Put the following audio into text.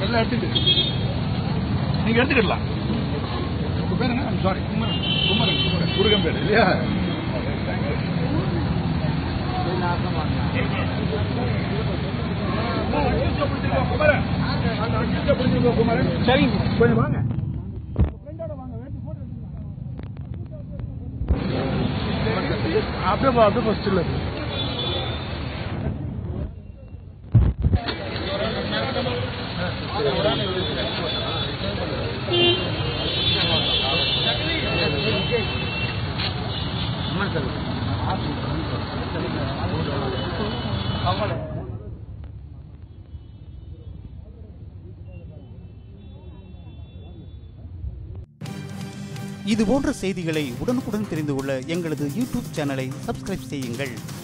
எல்லாம் எடுத்துக்கிட்டு நீங்க எடுத்துக்கிடலாம். உங்க பேர் என்ன? சாரி, குமரன். குமரன் குமரன் முருகன் பேர் இல்லையா? குமரன் சரிங்க, கொஞ்சம் வாங்க. அப்படியே ஃபர்ஸ்ட் இல்லை இது போன்ற செய்திகளை உடனுக்குடன் தெரிந்து கொள்ள எங்களது யூடியூப் சேனலை சப்ஸ்கிரைப் செய்யுங்கள்.